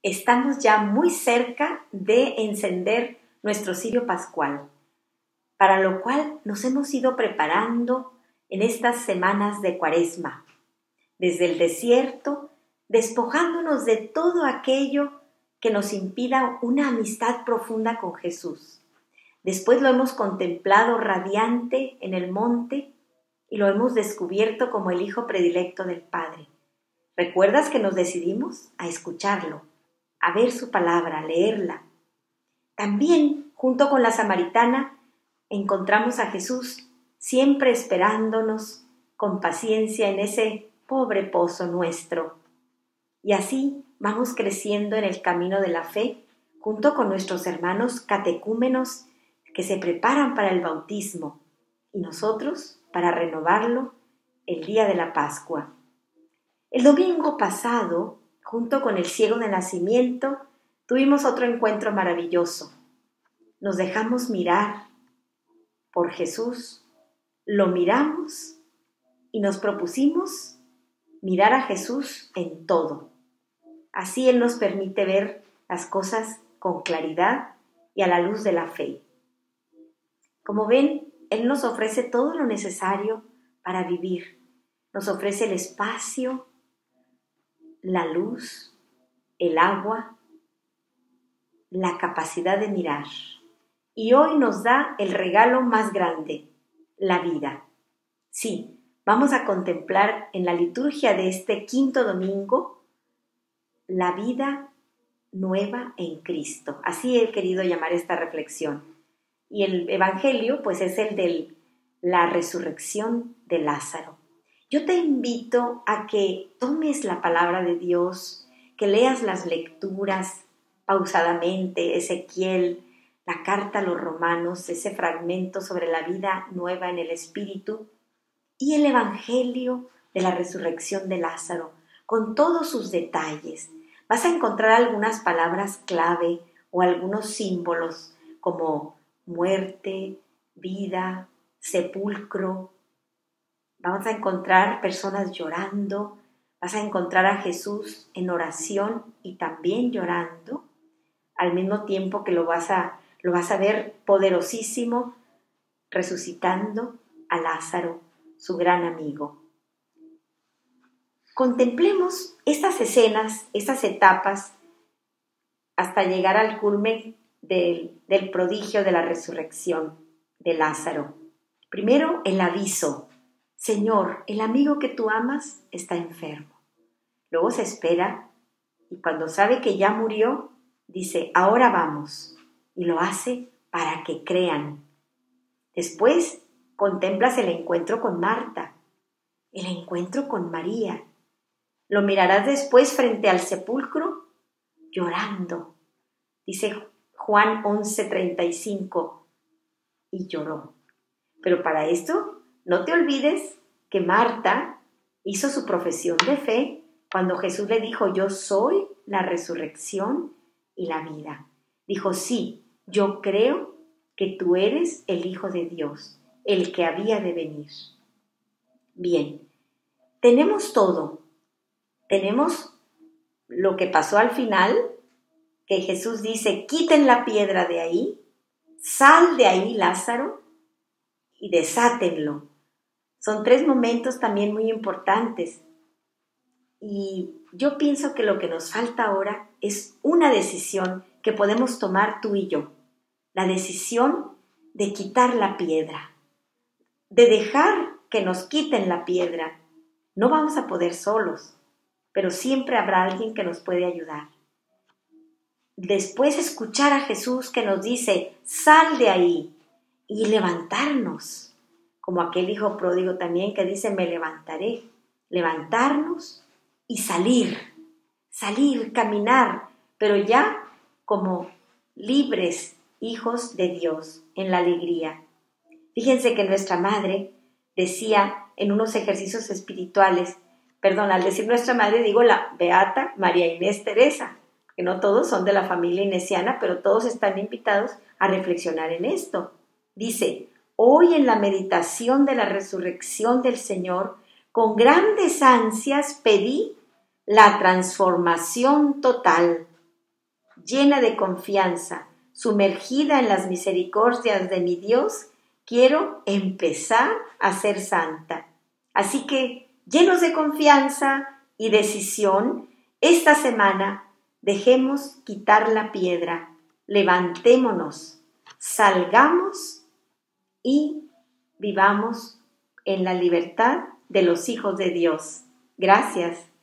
estamos ya muy cerca de encender nuestro cirio pascual, para lo cual nos hemos ido preparando en estas semanas de Cuaresma, desde el desierto, despojándonos de todo aquello que nos impida una amistad profunda con Jesús. Después lo hemos contemplado radiante en el monte y lo hemos descubierto como el Hijo predilecto del Padre. ¿Recuerdas que nos decidimos a escucharlo, a ver su palabra, a leerla? También, junto con la samaritana, encontramos a Jesús siempre esperándonos con paciencia en ese pobre pozo nuestro. Y así vamos creciendo en el camino de la fe, junto con nuestros hermanos catecúmenos que se preparan para el bautismo y nosotros para renovarlo el día de la Pascua. El domingo pasado, junto con el ciego de nacimiento, tuvimos otro encuentro maravilloso. Nos dejamos mirar por Jesús, lo miramos y nos propusimos mirar a Jesús en todo. Así Él nos permite ver las cosas con claridad y a la luz de la fe. Como ven, Él nos ofrece todo lo necesario para vivir. Nos ofrece el espacio, la luz, el agua, la capacidad de mirar. Y hoy nos da el regalo más grande, la vida. Sí, vamos a contemplar en la liturgia de este quinto domingo la vida nueva en Cristo. Así he querido llamar esta reflexión. Y el Evangelio, pues, es el de la resurrección de Lázaro. Yo te invito a que tomes la palabra de Dios, que leas las lecturas pausadamente, Ezequiel, la carta a los Romanos, ese fragmento sobre la vida nueva en el Espíritu, y el Evangelio de la resurrección de Lázaro, con todos sus detalles. Vas a encontrar algunas palabras clave o algunos símbolos como muerte, vida, sepulcro. Vamos a encontrar personas llorando, vas a encontrar a Jesús en oración y también llorando, al mismo tiempo que lo vas a ver poderosísimo, resucitando a Lázaro, su gran amigo. Contemplemos estas escenas, estas etapas, hasta llegar al culmen del prodigio de la resurrección de Lázaro. Primero, el aviso: Señor, el amigo que tú amas está enfermo. Luego se espera y cuando sabe que ya murió, dice: ahora vamos. Y lo hace para que crean. Después contemplas el encuentro con Marta, el encuentro con María. Lo mirarás después frente al sepulcro llorando. Dice Juan 11:35, y lloró. Pero para esto, no te olvides que Marta hizo su profesión de fe cuando Jesús le dijo: yo soy la resurrección y la vida. Dijo: sí, yo creo que tú eres el Hijo de Dios, el que había de venir. Bien, tenemos todo. Tenemos lo que pasó al final, que Jesús dice: quiten la piedra de ahí, sal de ahí, Lázaro, y desátenlo. Son 3 momentos también muy importantes. Y yo pienso que lo que nos falta ahora es una decisión que podemos tomar tú y yo. La decisión de quitar la piedra, de dejar que nos quiten la piedra. No vamos a poder solos, pero siempre habrá alguien que nos puede ayudar. Después escuchar a Jesús que nos dice: sal de ahí, y levantarnos, como aquel hijo pródigo también que dice: me levantaré. Levantarnos y salir, caminar, pero ya como libres hijos de Dios en la alegría. Fíjense que nuestra madre decía en unos ejercicios espirituales, al decir nuestra madre digo la beata María Inés Teresa, que no todos son de la familia inesiana, pero todos están invitados a reflexionar en esto. Dice: hoy en la meditación de la resurrección del Señor, con grandes ansias pedí la transformación total llena de confianza, sumergida en las misericordias de mi Dios, quiero empezar a ser santa. Así que, llenos de confianza y decisión, esta semana dejemos quitar la piedra, levantémonos, salgamos y vivamos en la libertad de los hijos de Dios. Gracias.